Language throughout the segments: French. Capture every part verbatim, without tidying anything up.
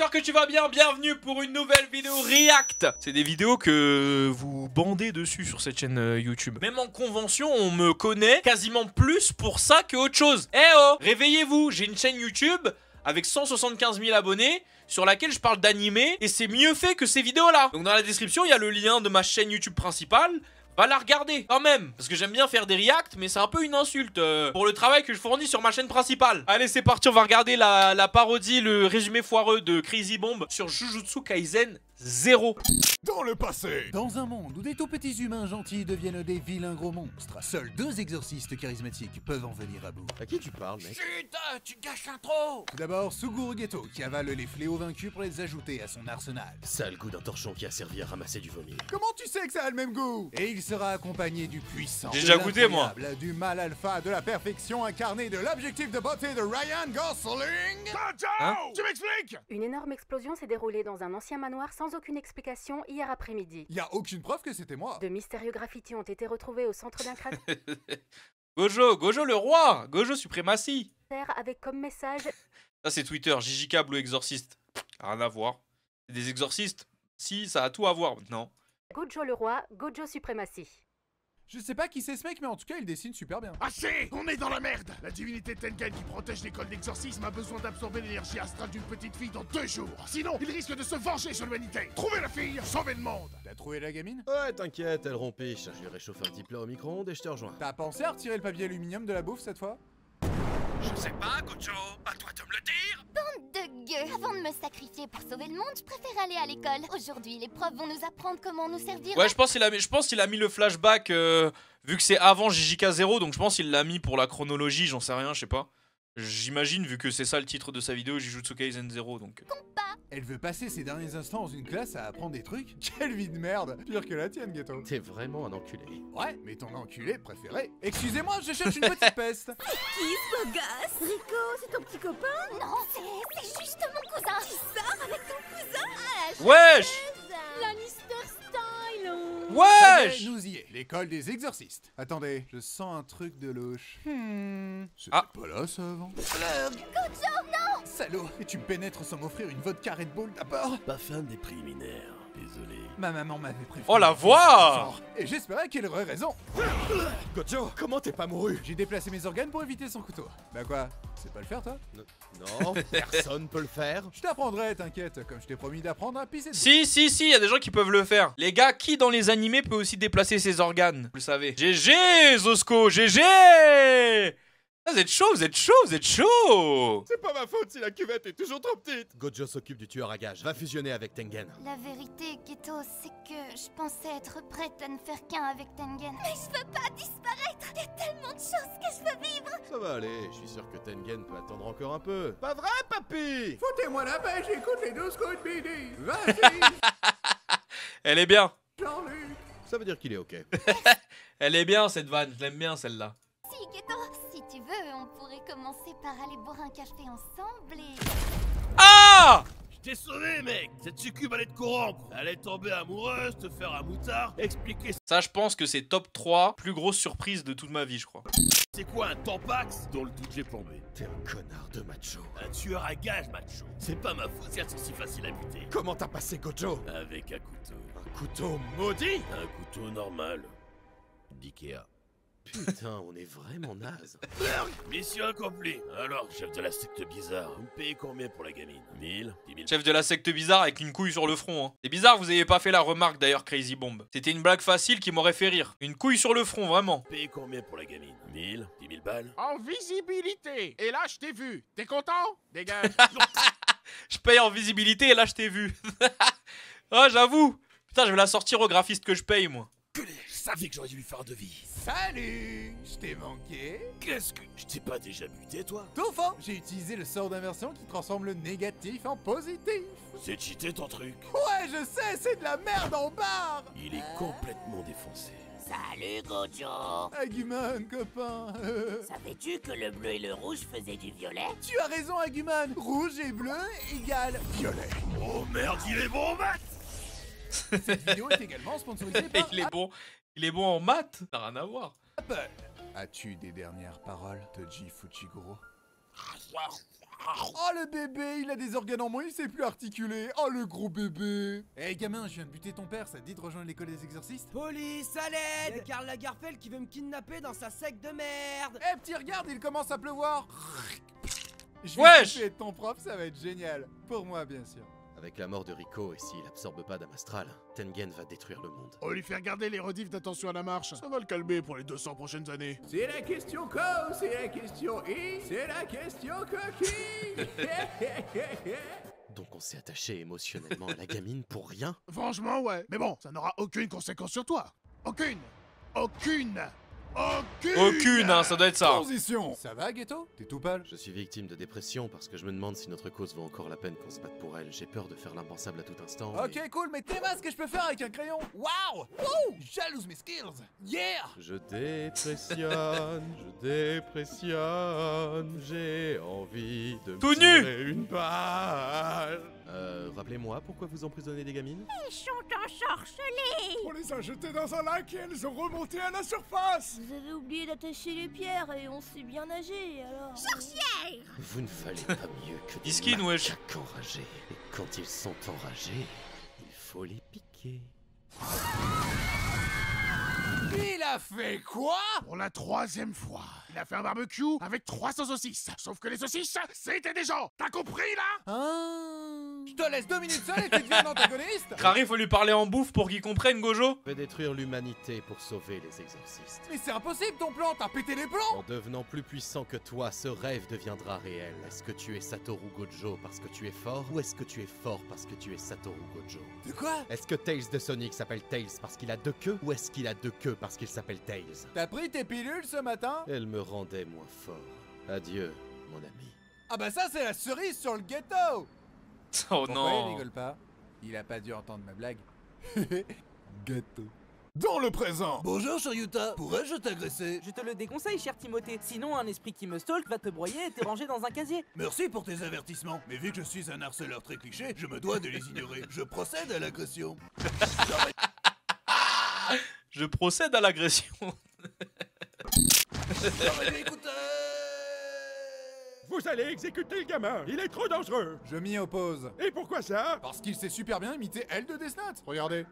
j'espère que tu vas bien, bienvenue pour une nouvelle vidéo React. C'est des vidéos que vous bandez dessus sur cette chaîne euh, YouTube. Même en convention, on me connaît quasiment plus pour ça que autre chose. Eh oh, réveillez-vous, j'ai une chaîne YouTube avec cent soixante-quinze mille abonnés sur laquelle je parle d'animé et c'est mieux fait que ces vidéos-là. Donc dans la description, il y a le lien de ma chaîne YouTube principale. Va la regarder quand même, parce que j'aime bien faire des reacts, mais c'est un peu une insulte euh, pour le travail que je fournis sur ma chaîne principale. Allez, c'est parti, on va regarder la, la parodie, le résumé foireux de Crazy Bomb sur Jujutsu Kaisen zéro. Dans le passé. Dans un monde où des tout petits humains gentils deviennent des vilains gros monstres, seuls deux exorcistes charismatiques peuvent en venir à bout. À qui tu parles, mec? Chut, tu gâches l'intro. Tout d'abord, Suguru Geto, qui avale les fléaux vaincus pour les ajouter à son arsenal. Sale goût d'un torchon qui a servi à ramasser du vomi. Comment tu sais que ça a le même goût? Et il sera accompagné du puissant, J'ai de déjà goûté, moi. l'incroyable, du mal alpha, de la perfection incarnée, de l'objectif de beauté de Ryan Gosling. Hein? Tu m'expliques? Une énorme explosion s'est déroulée dans un ancien manoir sans aucune explication hier après-midi. Y a aucune preuve que c'était moi. De mystérieux graffitis ont été retrouvés au centre d'un cratère Gojo, Gojo le roi, Gojo suprématie. avec comme message Ça c'est Twitter, Gigi Cable ou exorciste. Rien à voir. C'est des exorcistes? Si, ça a tout à voir maintenant. Gojo le roi, Gojo suprématie. Je sais pas qui c'est ce mec, mais en tout cas, il dessine super bien. Assez! On est dans la merde! La divinité Tengen qui protège l'école d'exorcisme a besoin d'absorber l'énergie astrale d'une petite fille dans deux jours. Sinon, il risque de se venger sur l'humanité. Trouvez la fille, sauvez le monde! T'as trouvé la gamine? Ouais, t'inquiète, elle rompiche. Je lui réchauffe un petit plat au micro-ondes et je te rejoins. T'as pensé à retirer le papier aluminium de la bouffe cette fois? Je sais pas, Gojo. À toi de me le dire. De gueux. Avant de me sacrifier pour sauver le monde, je préfère aller à l'école. Aujourd'hui, les profs vont nous apprendre comment nous servir. Ouais, je pense qu'il a, mis- je pense qu'il a mis le flashback euh, vu que c'est avant J J K zéro, donc je pense qu'il l'a mis pour la chronologie, j'en sais rien, je sais pas. J'imagine, vu que c'est ça le titre de sa vidéo, Jujutsu Kaisen zéro, donc... Elle veut passer ses derniers instants dans une classe à apprendre des trucs? Quelle vie de merde! Pire que la tienne, Geto. T'es vraiment un enculé. Ouais, mais ton enculé préféré. Excusez-moi, je cherche une petite peste. Qui ce gosse? Rico, c'est ton petit copain? Non, c'est c'est juste mon cousin. Tu sors avec ton cousin? Ah, la Wesh! Lannister style! Ça y est, Wesh! nous y est, l'école des exorcistes. Attendez, je sens un truc de louche. Hmm. C'était Ah. pas là ça avant? Salaud! Et tu me pénètres sans m'offrir une vodka Red Bull d'abord? Pas fan des préliminaires, désolé. Ma maman m'avait prévenu. Oh, la voix! Et j'espérais qu'elle aurait raison. Gojo, comment t'es pas mouru? J'ai déplacé mes organes pour éviter son couteau. Bah quoi? Tu sais pas le faire toi? Non, personne peut le faire. Je t'apprendrai, t'inquiète, comme je t'ai promis d'apprendre à pisser. Si, si, si, il y a des gens qui peuvent le faire. Les gars, qui dans les animés peut aussi déplacer ses organes? Vous le savez. G G, Zosco, G G! Ah, vous êtes chaud, vous êtes chaud, vous êtes chaud! C'est pas ma faute si la cuvette est toujours trop petite. Gojo s'occupe du tueur à gages. Va fusionner avec Tengen. La vérité, Geto, c'est que je pensais être prête à ne faire qu'un avec Tengen. Mais je veux pas disparaître. Il y a tellement de choses que je veux vivre. Ça va aller, je suis sûr que Tengen peut attendre encore un peu. Pas vrai, papy? Foutez-moi la paix, j'écoute les douze coups de midi. Vas-y, Elle est bien. Jean-Luc. Ça veut dire qu'il est ok. Elle est bien cette vanne, je l'aime bien celle-là. Si, Geto, si tu veux, on pourrait commencer par aller boire un café ensemble et... Ah! Je t'ai sauvé, mec! Cette succube allait te corrompre! Elle allait tomber amoureuse, te faire un moutard, expliquer Ça, je pense que c'est top trois plus grosse surprise de toute ma vie, je crois. c'est quoi un tampax dont le doute j'ai plombé. T'es un connard de macho. Un tueur à gages, macho. C'est pas ma faute si elles sont si faciles à buter. Comment t'as passé Gojo? Avec un couteau. Un couteau maudit? Un couteau normal. D'Ikea. Putain, on est vraiment naze. Mission accomplie. Alors, chef de la secte bizarre, vous me payez combien pour la gamine? mille? dix mille? Chef de la secte bizarre avec une couille sur le front. Hein. C'est bizarre, vous ayez pas fait la remarque d'ailleurs, Crazy Bomb. C'était une blague facile qui m'aurait fait rire. Une couille sur le front, vraiment. Vous me payez combien pour la gamine? mille? dix mille balles? En visibilité. Et là, je t'ai vu. T'es content? Dégage. Je paye en visibilité et là, je t'ai vu. Ah, j'avoue. Putain, je vais la sortir au graphiste que je paye, moi. Je savais que j'aurais dû lui faire un devis. Salut! Je t'ai manqué. Qu'est-ce que... Je t'ai pas déjà buté, toi? Toufant! J'ai utilisé le sort d'inversion qui transforme le négatif en positif. C'est cheaté ton truc. Ouais, je sais, c'est de la merde en barre! Il est complètement défoncé. Salut, Gojo. Agumon, copain. Savais-tu que le bleu et le rouge faisaient du violet? Tu as raison, Agumon. Rouge et bleu égale violet. Oh merde, il est bon, Matt! Cette vidéo est également sponsorisée par Il est bon. Il est bon en maths. Ça n'a rien à voir. Apple. As-tu des dernières paroles, Toji Fuchiguro? Oh le bébé, il a des organes en moins, il sait plus articuler. Oh le gros bébé. Eh hey, gamin, je viens de buter ton père, ça te dit de rejoindre l'école des exorcistes? Police, à l'aide! Y'a Karl Lagerfeld qui veut me kidnapper dans sa secte de merde! Eh hey, petit, regarde, il commence à pleuvoir. Je Wesh! vais être ton prof, ça va être génial. Pour moi, bien sûr. Avec la mort de Rico, et s'il absorbe pas d'âme astrale, Tengen va détruire le monde. On lui fait regarder les rediffs d'attention à la marche. Ça va le calmer pour les deux cents prochaines années. C'est la question co, c'est la question i, c'est la question coquille. Donc on s'est attaché émotionnellement à la gamine pour rien? Franchement, ouais. Mais bon, ça n'aura aucune conséquence sur toi. Aucune. Aucune. Aucune. Aucune, hein, ça doit être ça. Transition. Ça va, Ghetto? T'es tout pâle? Je suis victime de dépression parce que je me demande si notre cause vaut encore la peine qu'on se batte pour elle. J'ai peur de faire l'impensable à tout instant. Ok, et... cool, mais t'es ce que je peux faire avec un crayon? Waouh! Wouh! Jalouse mes skills! Yeah! Je dépressionne, je dépressionne, j'ai envie de me Tout nu! tirer une balle. Euh, rappelez-moi pourquoi vous emprisonnez des gamines? Ils sont ensorcelés. On les a jetés dans un lac et elles ont remonté à la surface. Vous avez oublié d'attacher les pierres et on sait bien nager, alors... Sorcière! Vous ne fallait pas mieux que des Diskin, wesh. macaques enragés. Et quand ils sont enragés, il faut les piquer. Il a fait quoi? Pour la troisième fois, il a fait un barbecue avec trois cents saucisses. Sauf que les saucisses, c'était des gens. T'as compris là? Ah. Je te laisse deux minutes seul et tu deviens antagoniste? Crary, faut lui parler en bouffe pour qu'il comprenne, Gojo. Je vais détruire l'humanité pour sauver les exorcistes. Mais c'est impossible ton plan, t'as pété les plans! En devenant plus puissant que toi, ce rêve deviendra réel. Est-ce que tu es Satoru Gojo parce que tu es fort, ou est-ce que tu es fort parce que tu es Satoru Gojo? De quoi? Est-ce que Tails de Sonic s'appelle Tails parce qu'il a deux queues, ou est-ce qu'il a deux queues parce qu'il s'appelle Tails? T'as pris tes pilules ce matin? Elle me rendait moins fort. Adieu, mon ami. Ah bah ça c'est la cerise sur le ghetto! Oh Pourquoi non. il rigole pas? Il a pas dû entendre ma blague. Gâteau. Dans le présent. Bonjour Shoryuta, pourrais-je t'agresser? Je te le déconseille, cher Timothée. Sinon, un esprit qui me stalk va te broyer et te ranger dans un casier. Merci pour tes avertissements, mais vu que je suis un harceleur très cliché, je me dois de les ignorer. Je procède à l'agression. Je procède à l'agression. J'aurais dû écouter. Vous allez exécuter le gamin. Il est trop dangereux. Je m'y oppose. Et pourquoi ça? Parce qu'il sait super bien imiter elle de Death Note. Regardez.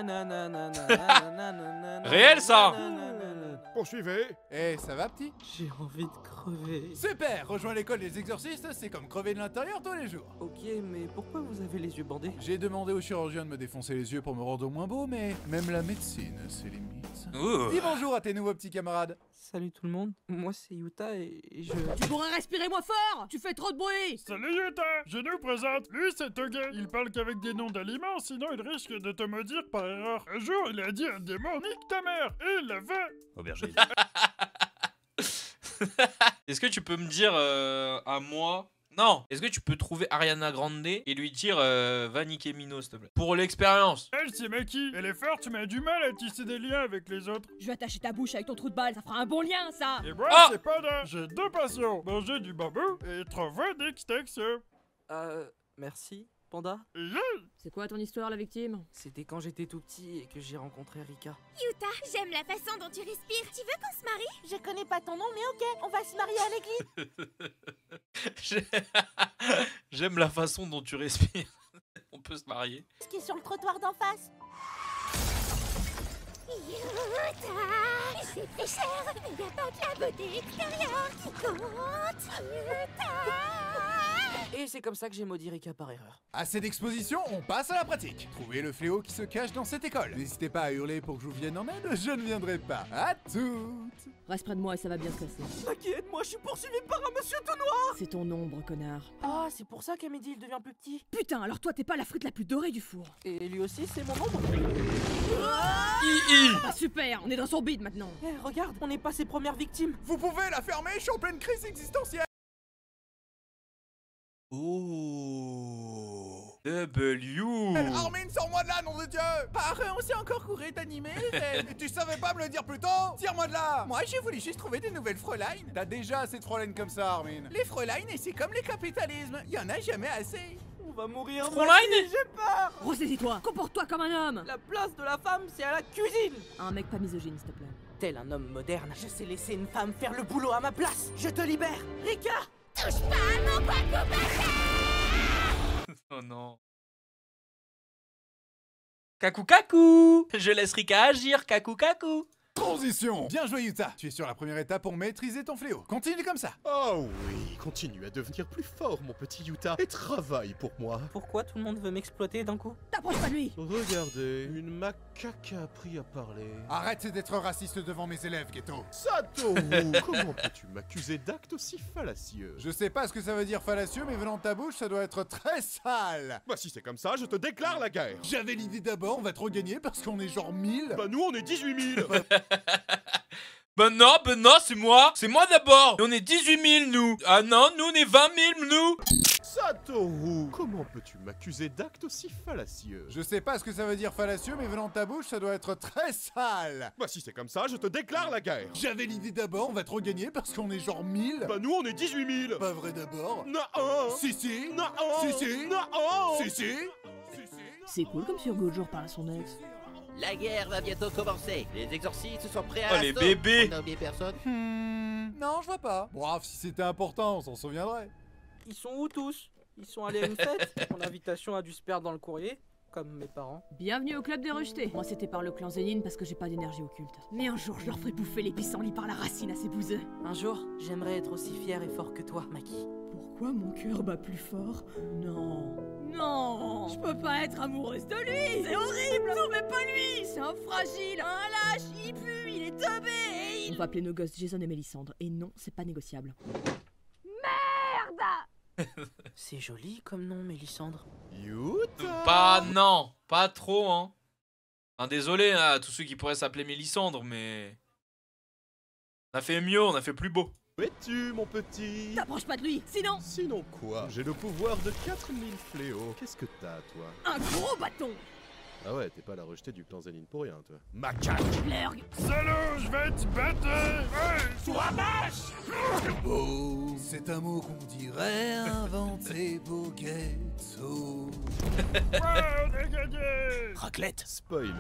Réel, ça. Poursuivez. Eh, ça va petit? J'ai envie de crever. Super, rejoins l'école des exorcistes, c'est comme crever de l'intérieur tous les jours. Ok, mais pourquoi vous avez les yeux bandés? J'ai demandé au chirurgien de me défoncer les yeux pour me rendre moins beau, mais même la médecine, c'est limite. Ouh. Dis bonjour à tes nouveaux petits camarades. Salut tout le monde, moi c'est Yuta et je... Tu pourrais respirer moins fort. Tu fais trop de bruit. Salut Yuta, je nous présente, lui c'est Togen. Il parle qu'avec des noms d'aliments, sinon il risque de te maudire par erreur. Un jour, il a dit à un démon, nique ta mère, et il l'a fait. Aubergine. Est-ce que tu peux me dire euh, à moi... Non, est-ce que tu peux trouver Ariana Grande et lui dire euh, va niquer Mino s'il te plaît? Pour l'expérience. Elle c'est Maki, elle est forte mais a du mal à tisser des liens avec les autres. Je vais attacher ta bouche avec ton trou de balle, ça fera un bon lien, ça. Et moi Ah c'est Panda, j'ai deux passions, manger du bambou et trouver des steaks. Euh... Merci, Panda. Yeah. C'est quoi ton histoire, la victime? C'était quand j'étais tout petit et que j'ai rencontré Rika. Yuta, j'aime la façon dont tu respires. Tu veux qu'on se marie? Je connais pas ton nom, mais ok, on va se marier à l'église. J'aime la façon dont tu respires. On peut se marier. Ce qui est sur le trottoir d'en face. Yuta, c'est très cher. Il n'y a pas que la beauté extérieure qui compte. Yuta. Et c'est comme ça que j'ai maudit Rika par erreur. Assez d'exposition, on passe à la pratique. Trouvez le fléau qui se cache dans cette école. N'hésitez pas à hurler pour que je vous vienne en aide, je ne viendrai pas. À toutes. Reste près de moi et ça va bien se passer. Maki, aide-moi, je suis poursuivi par un monsieur tout noir. C'est ton ombre, connard. Ah, c'est pour ça qu'à midi il devient plus petit. Putain, alors toi t'es pas la frite la plus dorée du four. Et lui aussi, c'est mon ombre. Hi, hi. Ah super, on est dans son bide maintenant. Eh, regarde, on n'est pas ses premières victimes. Vous pouvez la fermer, je suis en pleine crise existentielle. Oh. W. Armin, sors-moi de là, nom de Dieu. Paré, on sait encore courir d'animer. Et tu savais pas me le dire plus tôt? Tire-moi de là. Moi, j'ai voulu juste trouver des nouvelles Fräulein. T'as déjà assez de Fräulein comme ça, Armin. Les Fräulein, et c'est comme les capitalismes. Y en a jamais assez. On va mourir. Fräulein. J'ai peur. Ressaisis-toi, comporte-toi comme un homme. La place de la femme, c'est à la cuisine. Un mec pas misogyne, s'il te plaît. Tel un homme moderne, je sais laisser une femme faire le boulot à ma place. Je te libère, Rika. Touche pas à mon Paco Paca. Oh non. Kaku kaku. Je laisse Rika agir, kaku kaku. Transition. Bien joué Yuta. Tu es sur la première étape pour maîtriser ton fléau. Continue comme ça. Oh oui, continue à devenir plus fort, mon petit Yuta, et travaille pour moi. Pourquoi tout le monde veut m'exploiter d'un coup? T'approches pas de lui. Regardez, une macaque a appris à parler. Arrête d'être raciste devant mes élèves, Geto. Satoru, comment peux-tu m'accuser d'actes aussi fallacieux? Je sais pas ce que ça veut dire fallacieux, mais venant de ta bouche, ça doit être très sale. Bah si c'est comme ça, je te déclare la guerre. J'avais l'idée d'abord, on va te regagner parce qu'on est genre mille. Bah nous on est dix-huit mille. Ben non, ben non, c'est moi. C'est moi d'abord. On est dix-huit mille, nous. Ah non, nous, on est vingt mille, nous. Satoru, comment peux-tu m'accuser d'actes aussi fallacieux? Je sais pas ce que ça veut dire fallacieux, mais venant de ta bouche, ça doit être très sale. Bah si c'est comme ça, je te déclare la guerre. J'avais l'idée d'abord, on va te regagner parce qu'on est genre mille. Bah nous on est dix-huit mille. Pas vrai d'abord. Non. Si si. Non. Si si. Non. Si si. C'est cool comme sur Gojo parle à son ex. La guerre va bientôt commencer. Les exorcistes sont prêts à Oh, l'assaut. les bébés. On a oublié personne. Hmm, non, je vois pas. Bref, si c'était important, on s'en souviendrait. Ils sont où tous? Ils sont allés à une fête? Mon invitation a dû se perdre dans le courrier, comme mes parents. Bienvenue au club des rejetés. Moi c'était par le clan Zénine parce que j'ai pas d'énergie occulte. Mais un jour je leur ferai bouffer les pissenlits par la racine à ces bouseux. Un jour, j'aimerais être aussi fier et fort que toi, Maki. Pourquoi mon cœur bat plus fort? Non. Non, je peux pas être amoureuse de lui. C'est horrible. Non mais pas lui. C'est un fragile, un lâche, il pue, il est teubé et il... On va appeler nos gosses Jason et Mélissandre. Et non, c'est pas négociable. Merde. C'est joli comme nom, Mélissandre. Yuta. Pas non, pas trop, hein. Enfin, désolé hein, à tous ceux qui pourraient s'appeler Mélissandre, mais... On a fait mieux, on a fait plus beau. Où es-tu, mon petit? T'approches pas de lui, sinon... Sinon quoi? J'ai le pouvoir de quatre mille fléaux. Qu'est-ce que t'as, toi? Un gros bâton. Ah ouais, t'es pas la rejetée du clan Zénine pour rien, toi. Macaque. Blurg. Salaud, je vais te battre. Ouais. Sois vache. Oh, c'est un mot qu'on dirait inventé pour Getso. Ouais, on a gagné. Raclette. Spoiler.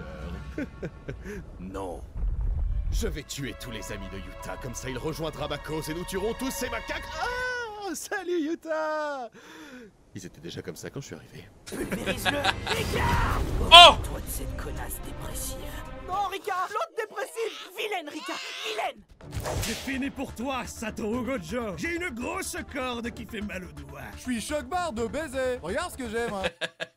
Non. Je vais tuer tous les amis de Yuta, comme ça il rejoindra Makos et nous tuerons tous ces macaques. Ah, salut Yuta. Ils étaient déjà comme ça quand je suis arrivé. Pulvérise-le. Oh! Toi de cette connasse dépressive. Non, Rika, l'autre dépressive. Vilaine, Rika, vilaine. C'est fini pour toi, Satoru Gojo. J'ai une grosse corde qui fait mal au doigt. Je suis choc-barre de baiser. Regarde ce que j'ai, moi.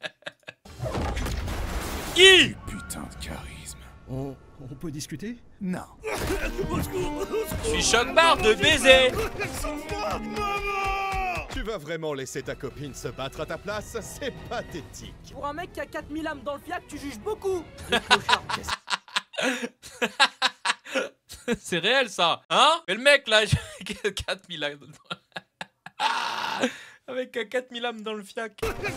Qui? Putain de charisme. On, on peut discuter? Non. Je suis choc-barre de baiser. Tu vas vraiment laisser ta copine se battre à ta place? C'est pathétique. Pour un mec qui a quatre mille âmes dans le fiac, tu juges beaucoup. C'est réel ça, hein? Mais le mec là, quatre mille âmes. Avec quatre mille âmes dans le fiac.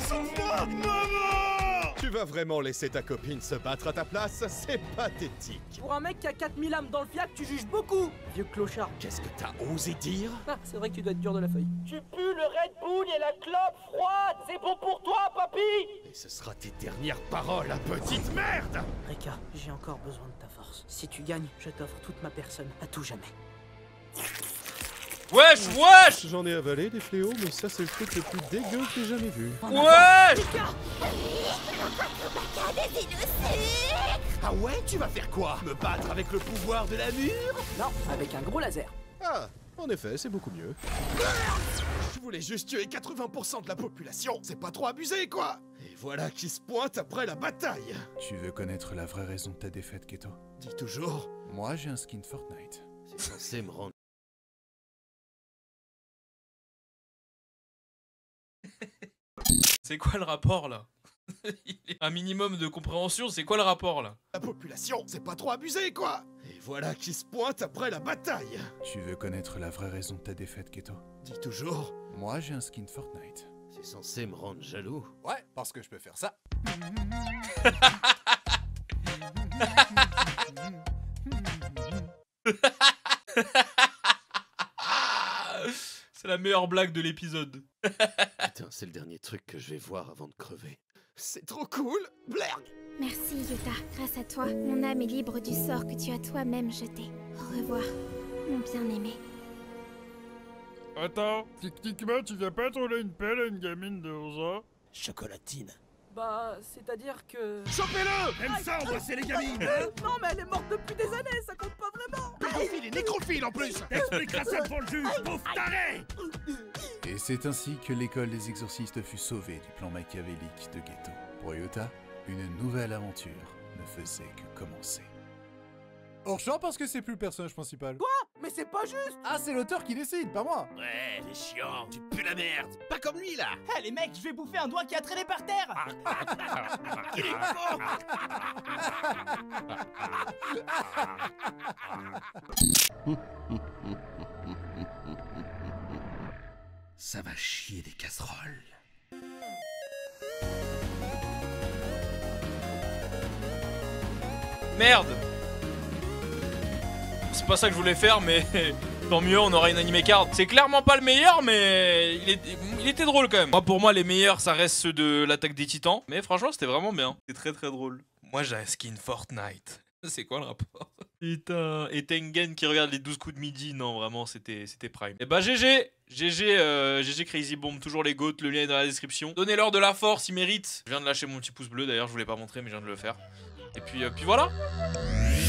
Tu vas vraiment laisser ta copine se battre à ta place? C'est pathétique. Pour un mec qui a quatre mille âmes dans le fiac, tu juges beaucoup. Vieux clochard. Qu'est-ce que t'as osé dire? Ah, c'est vrai que tu dois être dur de la feuille. Tu pues le Red Bull et la clope froide. C'est bon pour toi, papy. Et ce sera tes dernières paroles, la petite merde. Rika, j'ai encore besoin de ta force. Si tu gagnes, je t'offre toute ma personne, à tout jamais. Wesh, wesh! J'en ai avalé des fléaux, mais ça c'est le truc le plus dégueu que j'ai jamais vu. Wesh! Ah ouais, tu vas faire quoi? Me battre avec le pouvoir de la mûre? Non, avec un gros laser. Ah, en effet, c'est beaucoup mieux. Je voulais juste tuer quatre-vingts pour cent de la population. C'est pas trop abusé, quoi? Et voilà qui se pointe après la bataille. Tu veux connaître la vraie raison de ta défaite, Keto? Dis toujours. Moi, j'ai un skin Fortnite. C'est censé me rendre... C'est quoi le rapport là? Un minimum de compréhension, c'est quoi le rapport là? La population, c'est pas trop abusé, quoi? Et voilà qui se pointe après la bataille. Tu veux connaître la vraie raison de ta défaite, Keto? Dis toujours. Moi, j'ai un skin Fortnite. C'est censé me rendre jaloux. Ouais, parce que je peux faire ça. C'est la meilleure blague de l'épisode. Putain, c'est le dernier truc que je vais voir avant de crever. C'est trop cool, Blurg. Merci Yuta, grâce à toi, mon âme est libre du sort que tu as toi-même jeté. Au revoir, mon bien-aimé. Attends, techniquement, tu viens pas tourner une pelle à une gamine de onze ans? Chocolatine. Bah, c'est-à-dire que... Chopez-le! Aime ça embrasser les gamines, hein? Euh, non, mais elle est morte depuis des années, ça compte pas vraiment. Pédophile et nécrophile en plus! T'expliqueras ça devant le juge, pauvre taré! Et c'est ainsi que l'école des exorcistes fut sauvée du plan machiavélique de Ghetto. Pour Yuta, une nouvelle aventure ne faisait que commencer. Hors champ parce que c'est plus le personnage principal. Quoi? Mais c'est pas juste. Ah, c'est l'auteur qui décide, pas moi. Ouais, t'es chiant, tu pues la merde. Pas comme lui là. Eh les mecs, je vais bouffer un doigt qui a traîné par terre. Il est con. Ça va chier des casseroles. Merde. C'est pas ça que je voulais faire, mais tant mieux, on aura une anime card. C'est clairement pas le meilleur, mais il, est... il était drôle quand même. Moi, pour moi, les meilleurs, ça reste ceux de l'attaque des titans. Mais franchement, c'était vraiment bien. C'était très très drôle. Moi, j'ai un skin Fortnite. C'est quoi le rapport? Putain. Et Tengen qui regarde les douze coups de midi. Non, vraiment, c'était c'était prime. Et bah, G G. G G, euh, G G Crazy Bomb, toujours les goats. Le lien est dans la description. Donnez-leur de la force, ils méritent. Je viens de lâcher mon petit pouce bleu, d'ailleurs, je voulais pas montrer, mais je viens de le faire. Et puis, euh, puis voilà.